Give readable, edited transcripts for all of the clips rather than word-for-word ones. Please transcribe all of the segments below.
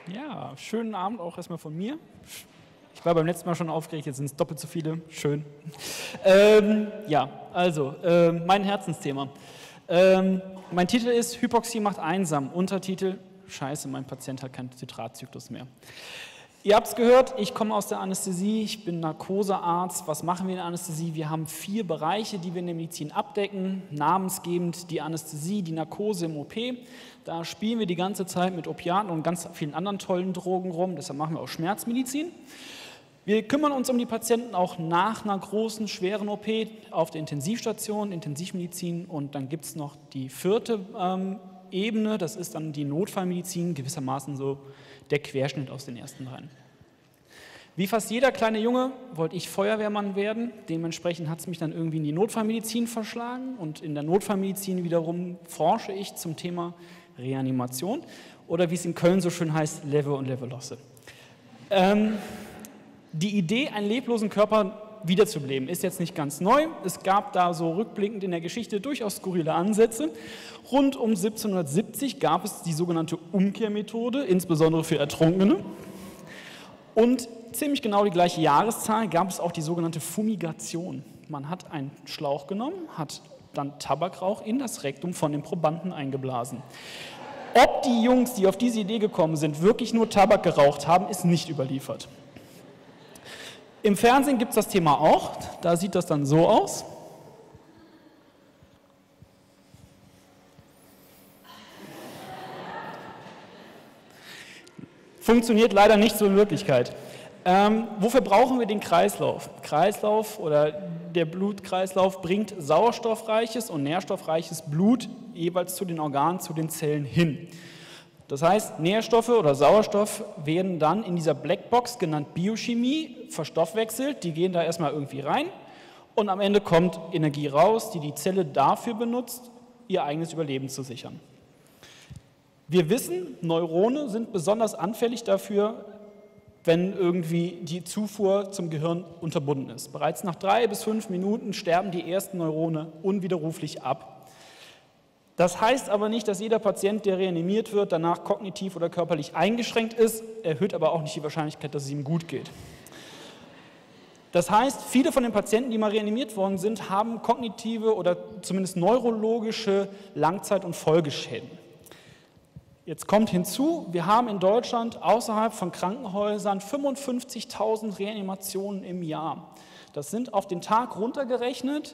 Ja, schönen Abend auch erstmal von mir. Ich war beim letzten Mal schon aufgeregt, jetzt sind es doppelt so viele. Schön. Mein Herzensthema. Mein Titel ist Hypoxie macht einsam. Untertitel: Scheiße, mein Patient hat keinen Zitratzyklus mehr. Ihr habt es gehört, ich komme aus der Anästhesie, ich bin Narkosearzt. Was machen wir in der Anästhesie? Wir haben 4 Bereiche, die wir in der Medizin abdecken. Namensgebend die Anästhesie, die Narkose im OP. Da spielen wir die ganze Zeit mit Opiaten und ganz vielen anderen tollen Drogen rum. Deshalb machen wir auch Schmerzmedizin. Wir kümmern uns um die Patienten auch nach einer großen, schweren OP auf der Intensivstation, Intensivmedizin. Und dann gibt es noch die 4. Ebene, das ist dann die Notfallmedizin, gewissermaßen so der Querschnitt aus den ersten 3. Wie fast jeder kleine Junge wollte ich Feuerwehrmann werden. Dementsprechend hat es mich dann irgendwie in die Notfallmedizin verschlagen. Und in der Notfallmedizin wiederum forsche ich zum Thema Reanimation oder wie es in Köln so schön heißt, Lewe und Levelosse. Die Idee, einen leblosen Körper wiederzubeleben, ist jetzt nicht ganz neu. Es gab da so rückblickend in der Geschichte durchaus skurrile Ansätze. Rund um 1770 gab es die sogenannte Umkehrmethode, insbesondere für Ertrunkene. Und ziemlich genau die gleiche Jahreszahl gab es auch die sogenannte Fumigation. Man hat einen Schlauch genommen, hat dann Tabakrauch in das Rektum von den Probanden eingeblasen. Ob die Jungs, die auf diese Idee gekommen sind, wirklich nur Tabak geraucht haben, ist nicht überliefert. Im Fernsehen gibt es das Thema auch, da sieht das dann so aus. Funktioniert leider nicht so in Wirklichkeit. Wofür brauchen wir den Kreislauf? Kreislauf oder der Blutkreislauf bringt sauerstoffreiches und nährstoffreiches Blut jeweils zu den Organen, zu den Zellen hin. Das heißt, Nährstoffe oder Sauerstoff werden dann in dieser Blackbox, genannt Biochemie, verstoffwechselt. Die gehen da erstmal irgendwie rein und am Ende kommt Energie raus, die die Zelle dafür benutzt, ihr eigenes Überleben zu sichern. Wir wissen, Neurone sind besonders anfällig dafür, wenn irgendwie die Zufuhr zum Gehirn unterbunden ist. Bereits nach 3 bis 5 Minuten sterben die ersten Neurone unwiderruflich ab. Das heißt aber nicht, dass jeder Patient, der reanimiert wird, danach kognitiv oder körperlich eingeschränkt ist, erhöht aber auch nicht die Wahrscheinlichkeit, dass es ihm gut geht. Das heißt, viele von den Patienten, die mal reanimiert worden sind, haben kognitive oder zumindest neurologische Langzeit- und Folgeschäden. Jetzt kommt hinzu, wir haben in Deutschland außerhalb von Krankenhäusern 55.000 Reanimationen im Jahr. Das sind auf den Tag runtergerechnet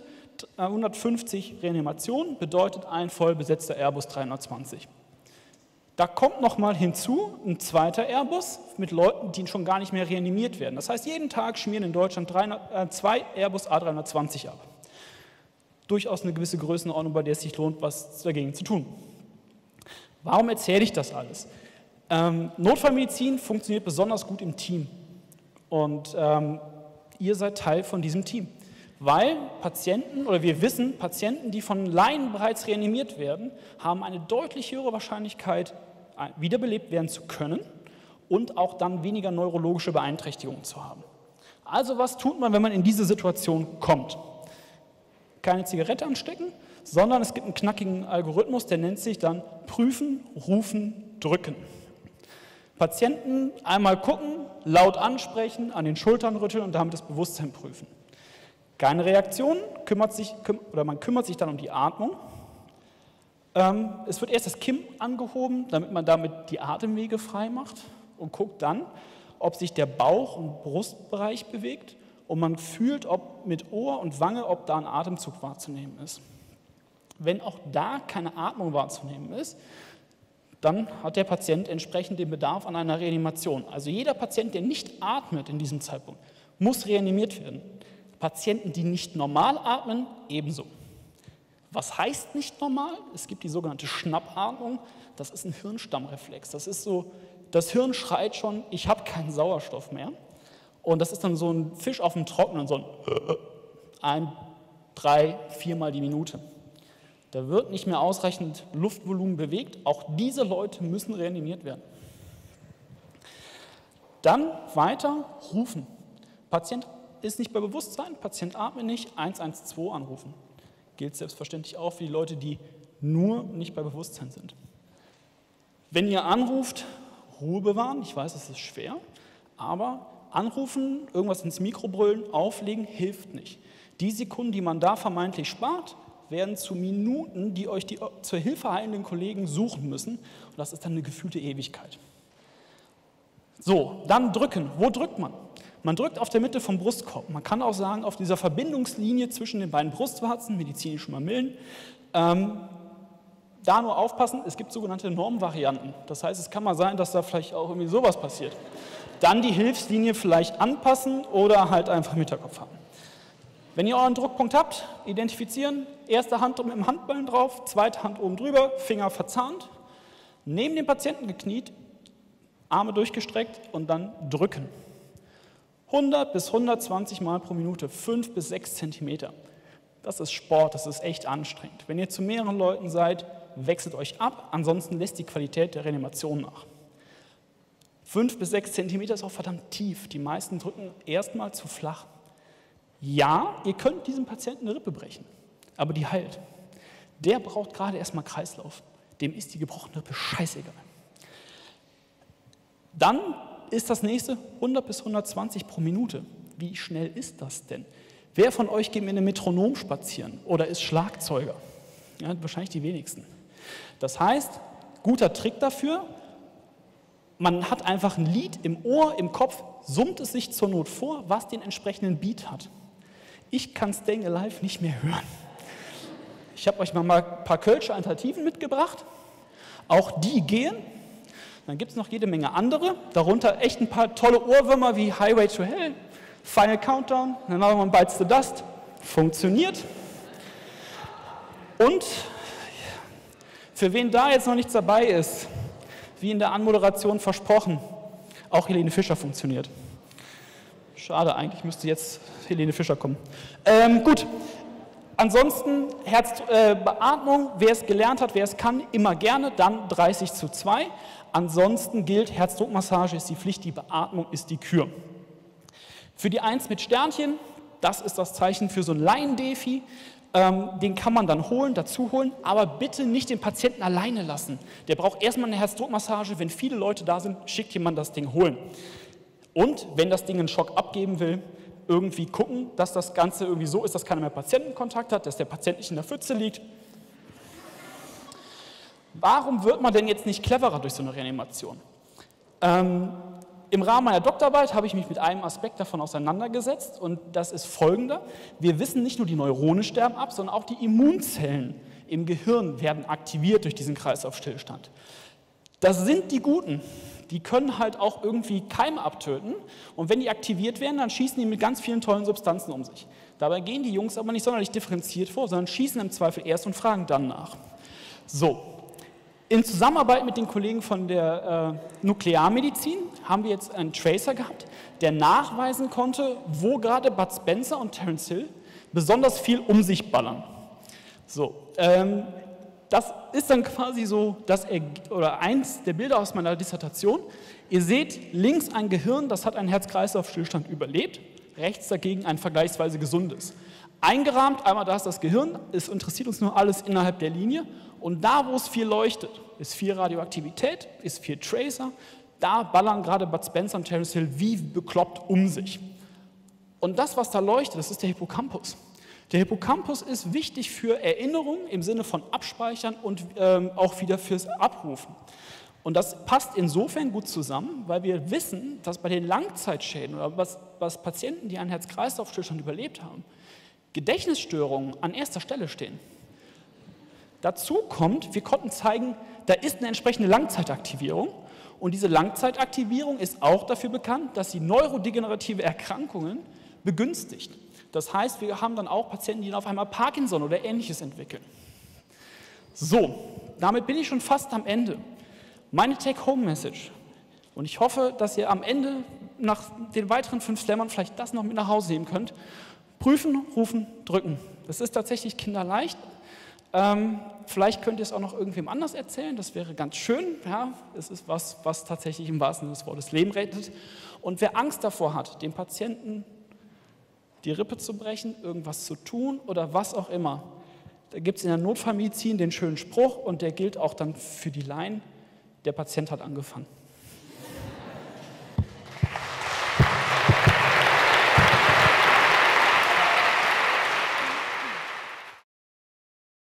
150 Reanimationen, bedeutet ein voll besetzter Airbus 320. Da kommt nochmal hinzu ein zweiter Airbus mit Leuten, die schon gar nicht mehr reanimiert werden. Das heißt, jeden Tag schmieren in Deutschland 2 Airbus A320 ab. Durchaus eine gewisse Größenordnung, bei der es sich lohnt, was dagegen zu tun. Warum erzähle ich das alles? Notfallmedizin funktioniert besonders gut im Team. Und ihr seid Teil von diesem Team. Weil Patienten, oder wir wissen, Patienten, die von Laien bereits reanimiert werden, haben eine deutlich höhere Wahrscheinlichkeit, wiederbelebt werden zu können und auch dann weniger neurologische Beeinträchtigungen zu haben. Also was tut man, wenn man in diese Situation kommt? Keine Zigarette anstecken, sondern es gibt einen knackigen Algorithmus, der nennt sich dann Prüfen, Rufen, Drücken. Patienten einmal gucken, laut ansprechen, an den Schultern rütteln und damit das Bewusstsein prüfen. Keine Reaktion, man kümmert sich dann um die Atmung. Es wird erst das Kinn angehoben, damit man damit die Atemwege frei macht und guckt dann, ob sich der Bauch- und Brustbereich bewegt und man fühlt, ob mit Ohr und Wange, ob da ein Atemzug wahrzunehmen ist. Wenn auch da keine Atmung wahrzunehmen ist, dann hat der Patient entsprechend den Bedarf an einer Reanimation. Also jeder Patient, der nicht atmet in diesem Zeitpunkt, muss reanimiert werden. Patienten, die nicht normal atmen, ebenso. Was heißt nicht normal? Es gibt die sogenannte Schnappatmung, das ist ein Hirnstammreflex. Das ist so, das Hirn schreit schon, ich habe keinen Sauerstoff mehr. Und das ist dann so ein Fisch auf dem Trockenen, so ein 3-, 4-mal die Minute. Da wird nicht mehr ausreichend Luftvolumen bewegt. Auch diese Leute müssen reanimiert werden. Dann weiter rufen. Patient ist nicht bei Bewusstsein, Patient atmet nicht, 112 anrufen. Gilt selbstverständlich auch für die Leute, die nur nicht bei Bewusstsein sind. Wenn ihr anruft, Ruhe bewahren. Ich weiß, es ist schwer, aber anrufen, irgendwas ins Mikro brüllen, auflegen, hilft nicht. Die Sekunden, die man da vermeintlich spart, werden zu Minuten, die euch die zur Hilfe eilenden Kollegen suchen müssen. Und das ist dann eine gefühlte Ewigkeit. So, dann drücken. Wo drückt man? Man drückt auf der Mitte vom Brustkorb. Man kann auch sagen, auf dieser Verbindungslinie zwischen den beiden Brustwarzen, medizinische Mamillen. Da nur aufpassen, es gibt sogenannte Normvarianten. Das heißt, es kann mal sein, dass da vielleicht auch irgendwie sowas passiert. Dann die Hilfslinie vielleicht anpassen oder halt einfach im Hinterkopf haben. Wenn ihr euren Druckpunkt habt, identifizieren, erste Hand mit dem Handballen drauf, zweite Hand oben drüber, Finger verzahnt, neben dem Patienten gekniet, Arme durchgestreckt und dann drücken. 100 bis 120 Mal pro Minute, 5 bis 6 Zentimeter. Das ist Sport, das ist echt anstrengend. Wenn ihr zu mehreren Leuten seid, wechselt euch ab, ansonsten lässt die Qualität der Reanimation nach. 5 bis 6 Zentimeter ist auch verdammt tief. Die meisten drücken erstmal zu flach. Ja, ihr könnt diesem Patienten eine Rippe brechen, aber die heilt. Der braucht gerade erstmal Kreislauf. Dem ist die gebrochene Rippe scheißegal. Dann ist das nächste 100 bis 120 pro Minute. Wie schnell ist das denn? Wer von euch geht mit einem Metronom spazieren oder ist Schlagzeuger? Ja, wahrscheinlich die wenigsten. Das heißt, guter Trick dafür, man hat einfach ein Lied im Ohr, im Kopf, summt es sich zur Not vor, was den entsprechenden Beat hat. Ich kann Staying Alive nicht mehr hören. Ich habe euch mal ein paar kölsche Alternativen mitgebracht. Auch die gehen. Dann gibt es noch jede Menge andere, darunter echt ein paar tolle Ohrwürmer wie Highway to Hell, Final Countdown, Another One Bites the Dust. Funktioniert. Und für wen da jetzt noch nichts dabei ist, wie in der Anmoderation versprochen, auch Helene Fischer funktioniert. Schade, eigentlich müsste jetzt Helene Fischer kommen. Gut, ansonsten Beatmung, wer es gelernt hat, wer es kann, immer gerne, dann 30:2. Ansonsten gilt, Herzdruckmassage ist die Pflicht, die Beatmung ist die Kür. Für die 1 mit Sternchen, das ist das Zeichen für so ein Laiendefi. Den kann man dann dazu holen, aber bitte nicht den Patienten alleine lassen. Der braucht erstmal eine Herzdruckmassage. Wenn viele Leute da sind, schickt jemand das Ding holen. Und wenn das Ding einen Schock abgeben will, irgendwie gucken, dass das Ganze irgendwie so ist, dass keiner mehr Patientenkontakt hat, dass der Patient nicht in der Pfütze liegt. Warum wird man denn jetzt nicht cleverer durch so eine Reanimation? Im Rahmen meiner Doktorarbeit habe ich mich mit einem Aspekt davon auseinandergesetzt und das ist folgender. Wir wissen, nicht nur die Neurone sterben ab, sondern auch die Immunzellen im Gehirn werden aktiviert durch diesen Kreislaufstillstand. Das sind die Guten. Die können halt auch irgendwie Keime abtöten und wenn die aktiviert werden, dann schießen die mit ganz vielen tollen Substanzen um sich. Dabei gehen die Jungs aber nicht sonderlich differenziert vor, sondern schießen im Zweifel erst und fragen dann nach. So. In Zusammenarbeit mit den Kollegen von der Nuklearmedizin haben wir jetzt einen Tracer gehabt, der nachweisen konnte, wo gerade Bud Spencer und Terence Hill besonders viel um sich ballern. So, das ist dann quasi so eins der Bilder aus meiner Dissertation. Ihr seht links ein Gehirn, das hat einen Herz-Kreislauf-Stillstand überlebt, rechts dagegen ein vergleichsweise gesundes. Eingerahmt, einmal da ist das Gehirn, es interessiert uns nur alles innerhalb der Linie und da, wo es viel leuchtet, ist viel Radioaktivität, ist viel Tracer, da ballern gerade Bud Spencer und Terence Hill wie bekloppt um sich. Und das, was da leuchtet, das ist der Hippocampus. Der Hippocampus ist wichtig für Erinnerung im Sinne von Abspeichern und auch wieder fürs Abrufen. Und das passt insofern gut zusammen, weil wir wissen, dass bei den Langzeitschäden oder was Patienten, die einen Herz-Kreislauf-Stillstand überlebt haben, Gedächtnisstörungen an erster Stelle stehen. Dazu kommt, wir konnten zeigen, da ist eine entsprechende Langzeitaktivierung und diese Langzeitaktivierung ist auch dafür bekannt, dass sie neurodegenerative Erkrankungen begünstigt. Das heißt, wir haben dann auch Patienten, die dann auf einmal Parkinson oder Ähnliches entwickeln. So, damit bin ich schon fast am Ende. Meine Take-Home-Message. Und ich hoffe, dass ihr am Ende nach den weiteren 5 Slammern vielleicht das noch mit nach Hause nehmen könnt. Prüfen, rufen, drücken. Das ist tatsächlich kinderleicht. Vielleicht könnt ihr es auch noch irgendwem anders erzählen, das wäre ganz schön. Ja, es ist was tatsächlich im wahrsten Sinne des Wortes Leben rettet. Und wer Angst davor hat, dem Patienten die Rippe zu brechen, irgendwas zu tun oder was auch immer, da gibt es in der Notfallmedizin den schönen Spruch und der gilt auch dann für die Laien, der Patient hat angefangen.